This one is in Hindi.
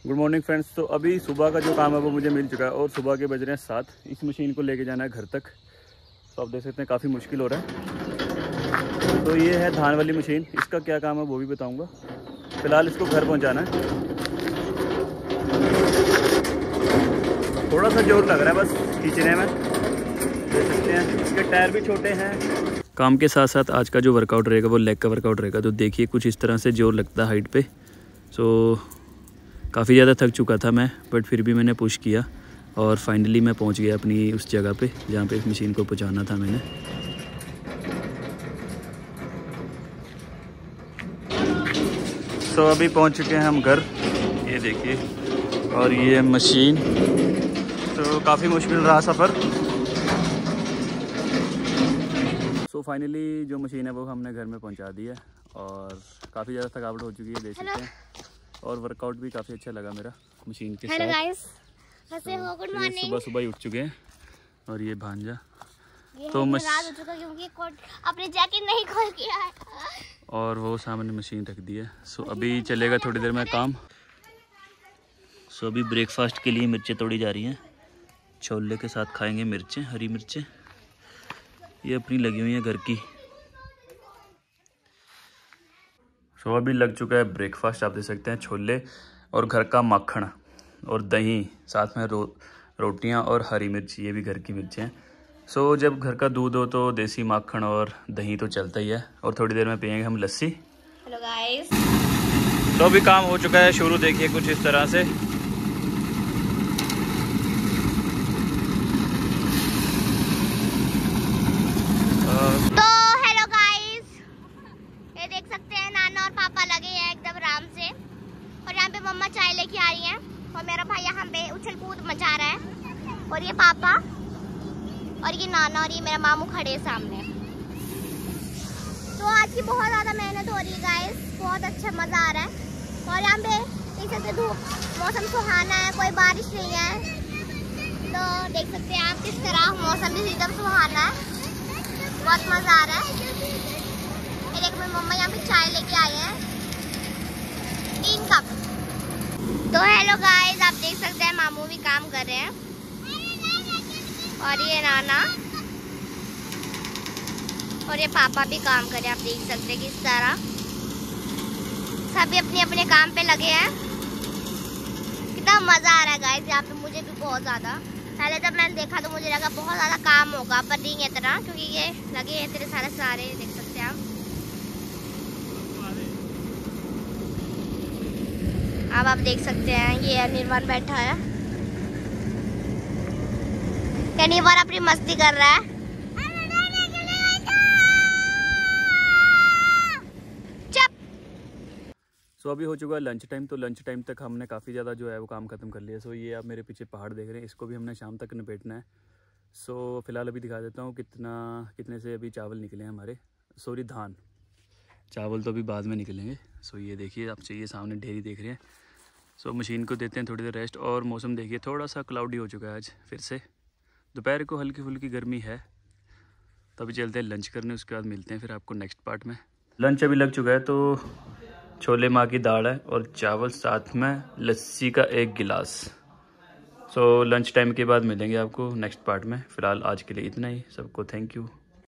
Good morning friends. तो अभी सुबह का जो काम है वो मुझे मिल चुका है और सुबह के बज रहे हैं 7। इस मशीन को लेके जाना है घर तक। तो आप देख सकते हैं काफ़ी मुश्किल हो रहा है। तो ये है धान वाली मशीन, इसका क्या काम है वो भी बताऊंगा। फ़िलहाल इसको घर पहुंचाना है। थोड़ा सा जोर लग रहा है बस खींचने में, देख सकते हैं। इसके टायर भी छोटे हैं। काम के साथ साथ आज का जो वर्कआउट रहेगा वो लेग का वर्कआउट रहेगा। तो देखिए कुछ इस तरह से जोर लगता है हाइट पे। सो काफ़ी ज़्यादा थक चुका था मैं, बट फिर भी मैंने पुश किया और फाइनली मैं पहुंच गया अपनी उस जगह पे जहाँ पे इस मशीन को पहुंचाना था मैंने। सो अभी पहुंच चुके हैं हम घर, ये देखिए, और ये मशीन। तो काफ़ी मुश्किल रहा सफ़र। सो फाइनली जो मशीन है वो हमने घर में पहुंचा दी है और काफ़ी ज़्यादा थकावट हो चुकी है, देख सकते हैं। और वर्कआउट भी काफ़ी अच्छा लगा मेरा मशीन के साथ। हेलो गाइस, कैसे हो? Good morning. सुबह सुबह ही उठ चुके हैं और ये भांजा तो रात हो चुका क्योंकि अपनी जैकेट नहीं खोल के आया और वो सामने मशीन रख दी है। सो अभी चलेगा थोड़ी देर में काम। सो अभी ब्रेकफास्ट के लिए मिर्चें तोड़ी जा रही हैं। छोले के साथ खाएंगे मिर्चें, हरी मिर्चें। ये अपनी लगी हुई है घर की। सो अभी लग चुका है ब्रेकफास्ट, आप देख सकते हैं। छोले और घर का मक्खन और दही, साथ में रोटियां और हरी मिर्च, ये भी घर की मिर्चें हैं। सो जब घर का दूध हो तो देसी मक्खन और दही तो चलता ही है। और थोड़ी देर में पियेंगे हम लस्सी। हेलो गाइस, तो अभी काम हो चुका है शुरू, देखिए कुछ इस तरह से। तो हेलो गाइस, ये देख सकते हैं नाना और पापा लगे हैं एकदम आराम से। और यहाँ पे मम्मा चाय लेके आ रही हैं और मेरा भाई यहाँ पे उछल कूद मचा रहा है। और ये पापा और ये नाना और ये मेरा मामू खड़े सामने। तो आज की बहुत ज़्यादा मेहनत हो रही है गाइस, बहुत अच्छा मज़ा आ रहा है। और यहाँ पे देख सकते धूप, मौसम सुहाना है, कोई बारिश नहीं है। तो देख सकते हैं आप किस तरह मौसम भी एकदम सुहाना है, बहुत मज़ा आ रहा है। ये देख मेरी मम्मा यहाँ पे चाय लेके आई है 3 कप। तो हेलो गाइस, आप देख सकते हैं मामू भी काम कर रहे हैं और ये नाना और ये पापा भी काम कर रहे हैं। आप देख सकते हैं किस तरह सभी अपने अपने काम पे लगे हैं। कितना मजा आ रहा है गाइस यहाँ पे, मुझे भी बहुत ज्यादा। पहले जब मैंने देखा तो मुझे लगा बहुत ज्यादा काम होगा, पर नहीं है इतना, क्योंकि ये लगे हैं तेरे सारे देख सकते हैं आप। अब आप देख सकते हैं ये निर्वाण बैठा है, निर्वाण अपनी मस्ती कर रहा है। सो अभी हो चुका है लंच टाइम। तो लंच टाइम तक हमने काफ़ी ज़्यादा जो है वो काम खत्म कर लिया। सो ये आप मेरे पीछे पहाड़ देख रहे हैं, इसको भी हमने शाम तक निपेटना है। सो फिलहाल अभी दिखा देता हूँ कितने से अभी चावल निकले हैं हमारे, सॉरी धान। चावल तो अभी बाद में निकलेंगे। सो ये देखिए आपसे, ये सामने ढेरी देख रहे हैं। सो मशीन को देते हैं थोड़ी देर रेस्ट। और मौसम देखिए थोड़ा सा क्लाउडी हो चुका है आज फिर से। दोपहर को हल्की फुल्की गर्मी है। तो अभी चलते हैं लंच करने, उसके बाद मिलते हैं फिर आपको नेक्स्ट पार्ट में। लंच अभी लग चुका है। तो छोले माँ की दाल है और चावल, साथ में लस्सी का 1 गिलास। सो लंच टाइम के बाद मिलेंगे आपको नेक्स्ट पार्ट में। फ़िलहाल आज के लिए इतना ही। सबको थैंक यू।